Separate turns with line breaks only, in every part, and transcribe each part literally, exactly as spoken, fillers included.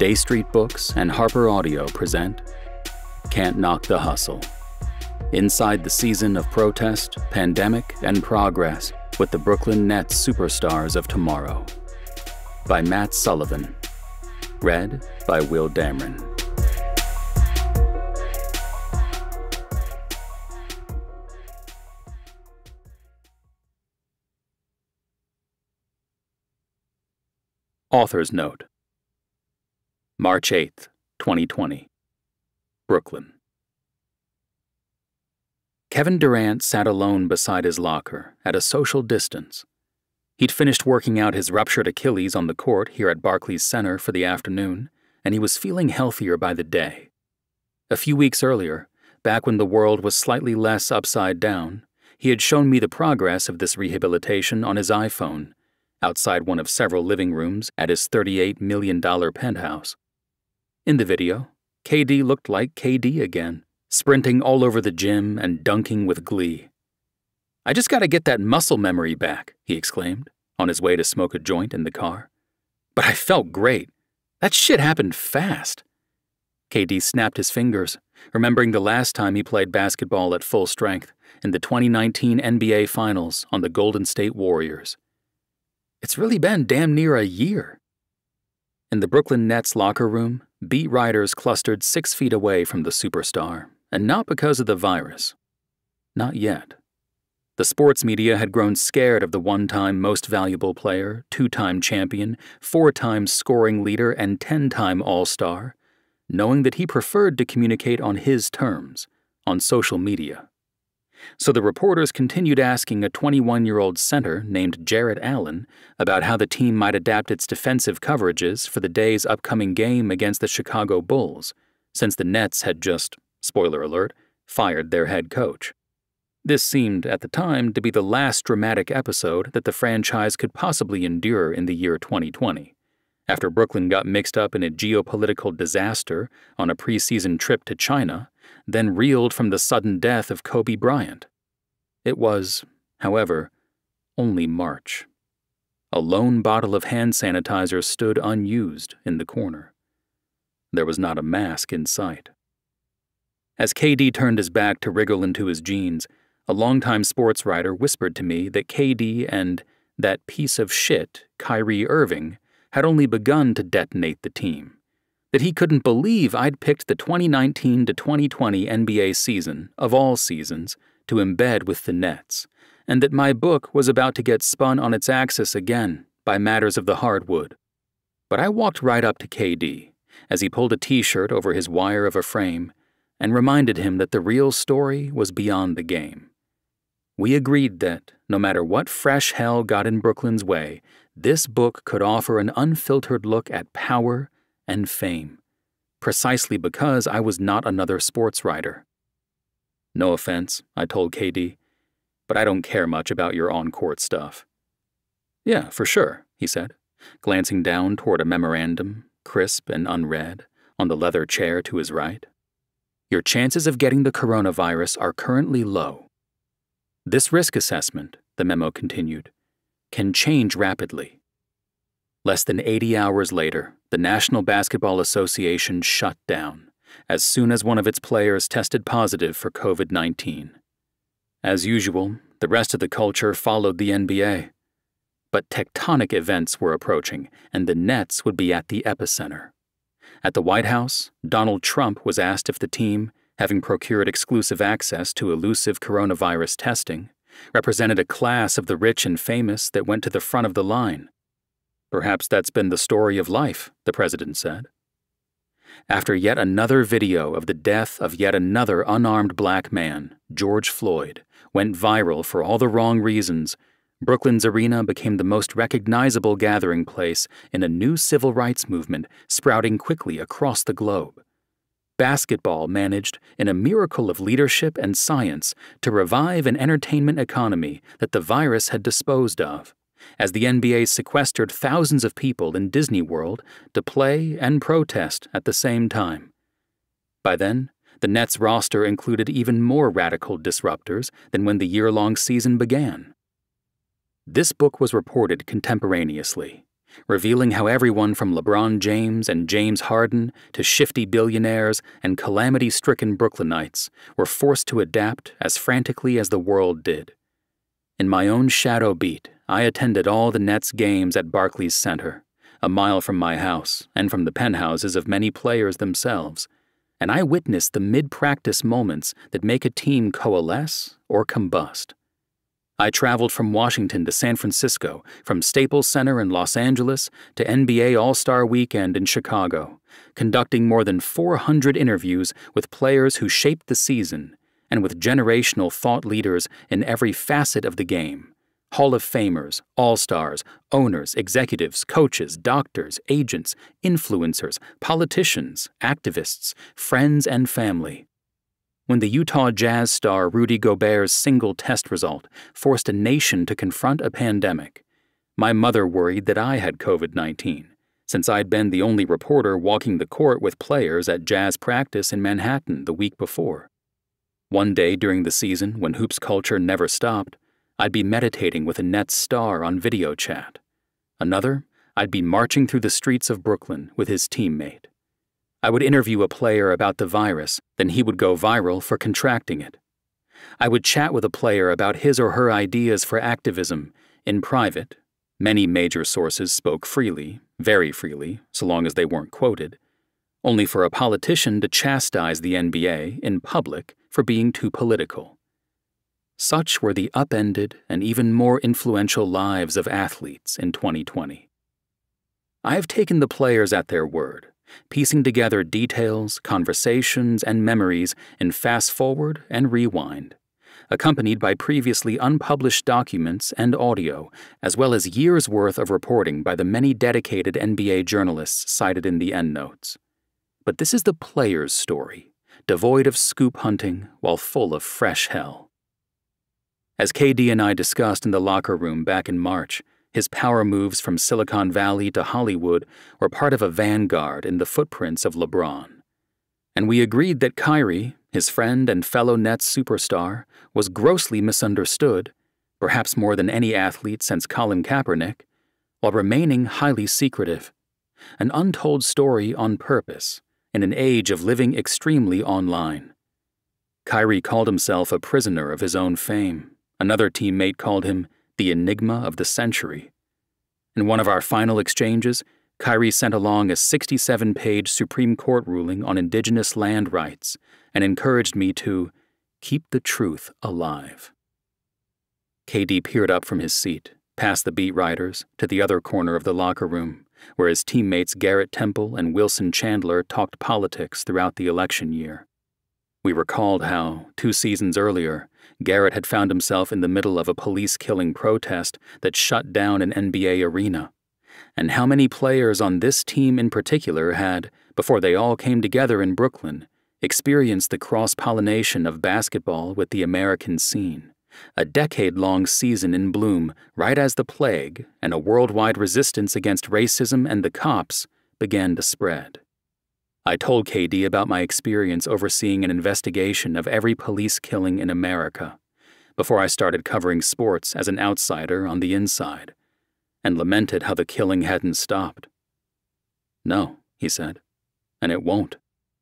Day Street Books and Harper Audio present Can't Knock the Hustle. Inside the season of protest, pandemic, and progress with the Brooklyn Nets superstars of tomorrow. By Matt Sullivan. Read by Will Damron. Author's Note. March eighth, twenty twenty. Brooklyn. Kevin Durant sat alone beside his locker, at a social distance. He'd finished working out his ruptured Achilles on the court here at Barclays Center for the afternoon, and he was feeling healthier by the day. A few weeks earlier, back when the world was slightly less upside down, he had shown me the progress of this rehabilitation on his iPhone, outside one of several living rooms at his thirty-eight million dollar penthouse. In the video, K D looked like K D again, sprinting all over the gym and dunking with glee. "I just gotta get that muscle memory back," he exclaimed, on his way to smoke a joint in the car. "But I felt great. That shit happened fast." K D snapped his fingers, remembering the last time he played basketball at full strength, in the twenty nineteen N B A Finals on the Golden State Warriors. "It's really been damn near a year." In the Brooklyn Nets locker room, beat writers clustered six feet away from the superstar, and not because of the virus. Not yet. The sports media had grown scared of the one-time most valuable player, two-time champion, four-time scoring leader, and ten-time All-Star, knowing that he preferred to communicate on his terms, on social media. So the reporters continued asking a twenty-one-year-old center named Jarrett Allen about how the team might adapt its defensive coverages for the day's upcoming game against the Chicago Bulls, since the Nets had just, spoiler alert, fired their head coach. This seemed, at the time, to be the last dramatic episode that the franchise could possibly endure in the year twenty twenty, after Brooklyn got mixed up in a geopolitical disaster on a preseason trip to China, then reeled from the sudden death of Kobe Bryant. It was, however, only March. A lone bottle of hand sanitizer stood unused in the corner. There was not a mask in sight. As K D turned his back to wriggle into his jeans, a longtime sports writer whispered to me that K D and that piece of shit, Kyrie Irving, had only begun to detonate the team. That he couldn't believe I'd picked the twenty nineteen to twenty twenty N B A season, of all seasons, to embed with the Nets, and that my book was about to get spun on its axis again by matters of the hardwood. But I walked right up to K D, as he pulled a t-shirt over his wire of a frame, and reminded him that the real story was beyond the game. We agreed that, no matter what fresh hell got in Brooklyn's way, this book could offer an unfiltered look at power and fame, precisely because I was not another sports writer. "No offense," I told K D, "but I don't care much about your on-court stuff." "Yeah, for sure," he said, glancing down toward a memorandum, crisp and unread, on the leather chair to his right. "Your chances of getting the coronavirus are currently low. This risk assessment," the memo continued, "can change rapidly." Less than eighty hours later, the National Basketball Association shut down, as soon as one of its players tested positive for COVID nineteen. As usual, the rest of the culture followed the N B A. But tectonic events were approaching, and the Nets would be at the epicenter. At the White House, Donald Trump was asked if the team, having procured exclusive access to elusive coronavirus testing, represented a class of the rich and famous that went to the front of the line. "Perhaps that's been the story of life," the president said. After yet another video of the death of yet another unarmed black man, George Floyd, went viral for all the wrong reasons, Brooklyn's arena became the most recognizable gathering place in a new civil rights movement sprouting quickly across the globe. Basketball managed, in a miracle of leadership and science, to revive an entertainment economy that the virus had disposed of, as the N B A sequestered thousands of people in Disney World to play and protest at the same time. By then, the Nets roster included even more radical disruptors than when the year-long season began. This book was reported contemporaneously, revealing how everyone from LeBron James and James Harden to shifty billionaires and calamity-stricken Brooklynites were forced to adapt as frantically as the world did. In my own shadow beat, I attended all the Nets games at Barclays Center, a mile from my house and from the penthouses of many players themselves, and I witnessed the mid-practice moments that make a team coalesce or combust. I traveled from Washington to San Francisco, from Staples Center in Los Angeles to N B A All-Star Weekend in Chicago, conducting more than four hundred interviews with players who shaped the season and with generational thought leaders in every facet of the game: Hall of Famers, All-Stars, owners, executives, coaches, doctors, agents, influencers, politicians, activists, friends, and family. When the Utah Jazz star Rudy Gobert's single test result forced a nation to confront a pandemic, my mother worried that I had COVID nineteen, since I'd been the only reporter walking the court with players at Jazz practice in Manhattan the week before. One day during the season, when hoops culture never stopped, I'd be meditating with a Nets star on video chat. Another, I'd be marching through the streets of Brooklyn with his teammate. I would interview a player about the virus, then he would go viral for contracting it. I would chat with a player about his or her ideas for activism in private. Many major sources spoke freely, very freely, so long as they weren't quoted, only for a politician to chastise the N B A in public for being too political. Such were the upended and even more influential lives of athletes in twenty twenty. I have taken the players at their word, piecing together details, conversations, and memories in fast-forward and rewind, accompanied by previously unpublished documents and audio, as well as years' worth of reporting by the many dedicated N B A journalists cited in the endnotes. But this is the player's story, devoid of scoop hunting while full of fresh hell. As K D and I discussed in the locker room back in March, his power moves from Silicon Valley to Hollywood were part of a vanguard in the footprints of LeBron. And we agreed that Kyrie, his friend and fellow Nets superstar, was grossly misunderstood, perhaps more than any athlete since Colin Kaepernick, while remaining highly secretive. An untold story on purpose, in an age of living extremely online. Kyrie called himself a prisoner of his own fame. Another teammate called him the enigma of the century. In one of our final exchanges, Kyrie sent along a sixty-seven page Supreme Court ruling on indigenous land rights and encouraged me to keep the truth alive. K D peered up from his seat, past the beat writers, to the other corner of the locker room, where his teammates Garrett Temple and Wilson Chandler talked politics throughout the election year. We recalled how, two seasons earlier, Garrett had found himself in the middle of a police-killing protest that shut down an N B A arena, and how many players on this team in particular had, before they all came together in Brooklyn, experienced the cross-pollination of basketball with the American scene, a decade-long season in bloom right as the plague and a worldwide resistance against racism and the cops began to spread. I told K D about my experience overseeing an investigation of every police killing in America before I started covering sports as an outsider on the inside, and lamented how the killing hadn't stopped. No, he said, and it won't.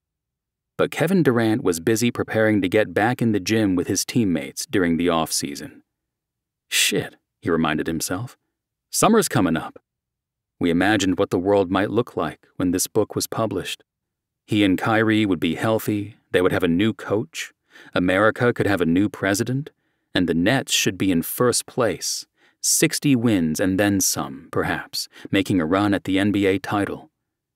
But Kevin Durant was busy preparing to get back in the gym with his teammates during the off-season. Shit, he reminded himself. Summer's coming up. We imagined what the world might look like when this book was published. He and Kyrie would be healthy, they would have a new coach, America could have a new president, and the Nets should be in first place, sixty wins and then some, perhaps, making a run at the N B A title.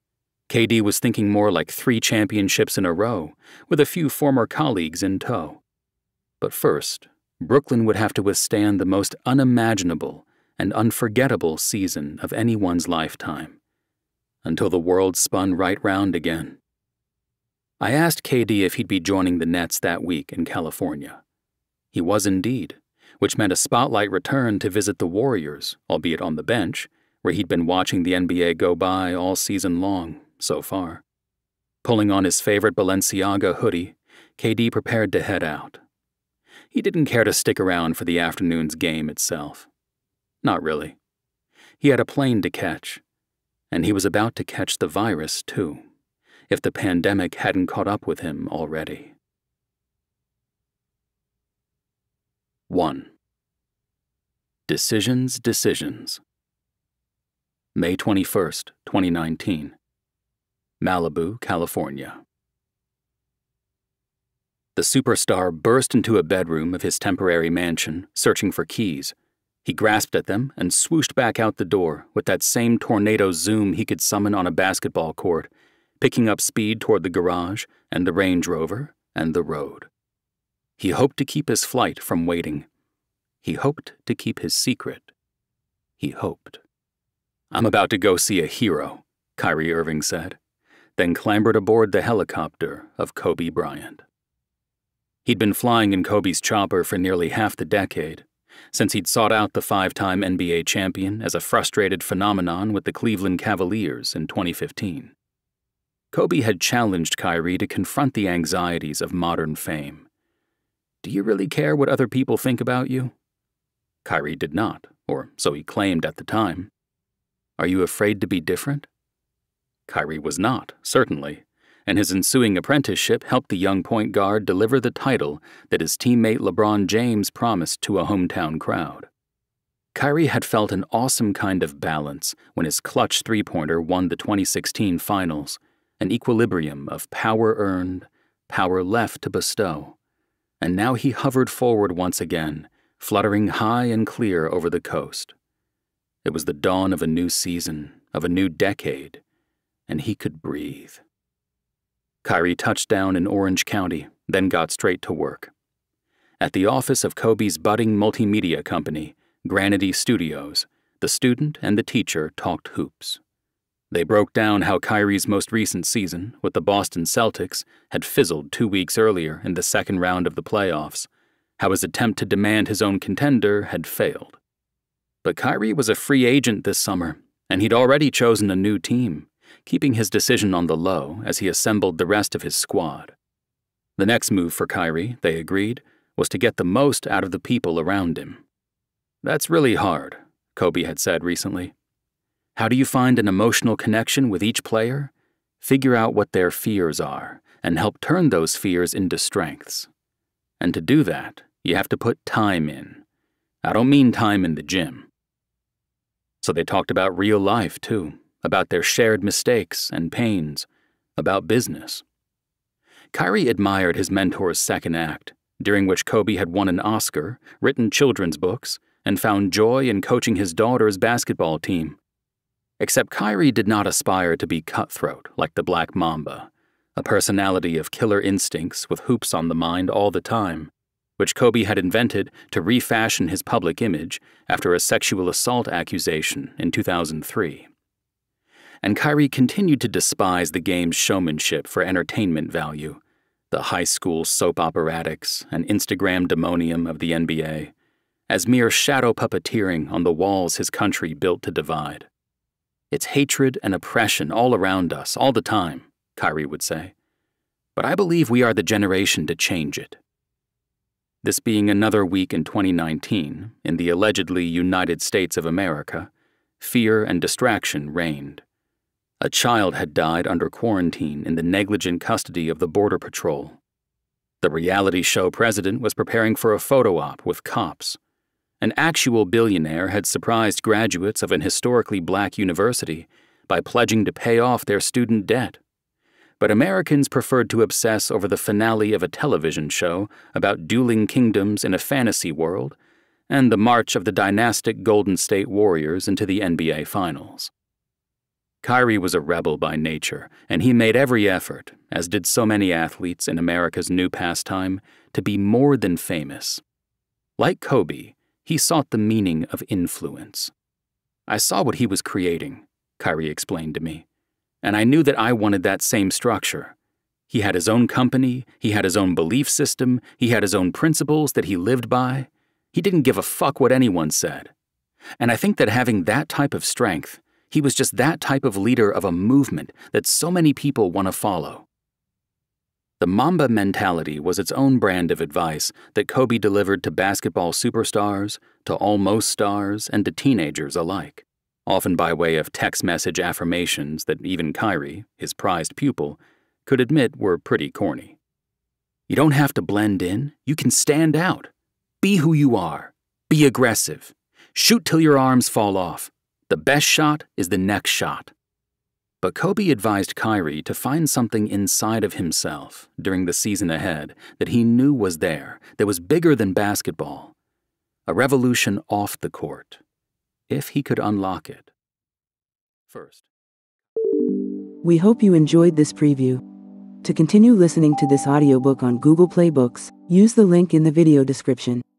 K D was thinking more like three championships in a row, with a few former colleagues in tow. But first, Brooklyn would have to withstand the most unimaginable and unforgettable season of anyone's lifetime, until the world spun right round again. I asked K D if he'd be joining the Nets that week in California. He was indeed, which meant a spotlight return to visit the Warriors, albeit on the bench, where he'd been watching the N B A go by all season long, so far. Pulling on his favorite Balenciaga hoodie, K D prepared to head out. He didn't care to stick around for the afternoon's game itself. Not really. He had a plane to catch, and he was about to catch the virus, too, if the pandemic hadn't caught up with him already. one. Decisions, Decisions. May twenty-first, twenty nineteen. Malibu, California. The superstar burst into a bedroom of his temporary mansion, searching for keys. He grasped at them and swooshed back out the door with that same tornado zoom he could summon on a basketball court, picking up speed toward the garage and the Range Rover and the road. He hoped to keep his flight from waiting. He hoped to keep his secret. He hoped. "I'm about to go see a hero," Kyrie Irving said, then clambered aboard the helicopter of Kobe Bryant. He'd been flying in Kobe's chopper for nearly half the decade, since he'd sought out the five-time N B A champion as a frustrated phenomenon with the Cleveland Cavaliers in twenty fifteen. Kobe had challenged Kyrie to confront the anxieties of modern fame. "Do you really care what other people think about you?" Kyrie did not, or so he claimed at the time. "Are you afraid to be different?" Kyrie was not, certainly, and his ensuing apprenticeship helped the young point guard deliver the title that his teammate LeBron James promised to a hometown crowd. Kyrie had felt an awesome kind of balance when his clutch three-pointer won the twenty sixteen finals, an equilibrium of power earned, power left to bestow, and now he hovered forward once again, fluttering high and clear over the coast. It was the dawn of a new season, of a new decade, and he could breathe. Kyrie touched down in Orange County, then got straight to work. At the office of Kobe's budding multimedia company, Granity Studios, the student and the teacher talked hoops. They broke down how Kyrie's most recent season, with the Boston Celtics, had fizzled two weeks earlier in the second round of the playoffs, how his attempt to demand his own contender had failed. But Kyrie was a free agent this summer, and he'd already chosen a new team, keeping his decision on the low as he assembled the rest of his squad. The next move for Kyrie, they agreed, was to get the most out of the people around him. "That's really hard," Kobe had said recently. "How do you find an emotional connection with each player? Figure out what their fears are, and help turn those fears into strengths. And to do that, you have to put time in. I don't mean time in the gym." So they talked about real life, too, about their shared mistakes and pains, about business. Kyrie admired his mentor's second act, during which Kobe had won an Oscar, written children's books, and found joy in coaching his daughter's basketball team. Except Kyrie did not aspire to be cutthroat like the Black Mamba, a personality of killer instincts with hoops on the mind all the time, which Kobe had invented to refashion his public image after a sexual assault accusation in two thousand three. And Kyrie continued to despise the game's showmanship for entertainment value, the high school soap operatics and Instagram demonium of the N B A, as mere shadow puppeteering on the walls his country built to divide. "It's hatred and oppression all around us, all the time," Kyrie would say. "But I believe we are the generation to change it." This being another week in twenty nineteen, in the allegedly United States of America, fear and distraction reigned. A child had died under quarantine in the negligent custody of the Border Patrol. The reality show president was preparing for a photo op with cops. An actual billionaire had surprised graduates of an historically black university by pledging to pay off their student debt. But Americans preferred to obsess over the finale of a television show about dueling kingdoms in a fantasy world and the march of the dynastic Golden State Warriors into the N B A Finals. Kyrie was a rebel by nature, and he made every effort, as did so many athletes in America's new pastime, to be more than famous. Like Kobe, he sought the meaning of influence. "I saw what he was creating," Kyrie explained to me, "and I knew that I wanted that same structure. He had his own company, he had his own belief system, he had his own principles that he lived by. He didn't give a fuck what anyone said. And I think that having that type of strength, he was just that type of leader of a movement that so many people want to follow." The Mamba mentality was its own brand of advice that Kobe delivered to basketball superstars, to almost stars, and to teenagers alike. often by way of text message affirmations that even Kyrie, his prized pupil, could admit were pretty corny. You don't have to blend in, you can stand out. Be who you are. Be aggressive. Shoot till your arms fall off. The best shot is the next shot. But Kobe advised Kyrie to find something inside of himself during the season ahead that he knew was there, that was bigger than basketball. A revolution off the court, if he could unlock it. First.
We hope you enjoyed this preview. To continue listening to this audiobook on Google Play Books, use the link in the video description.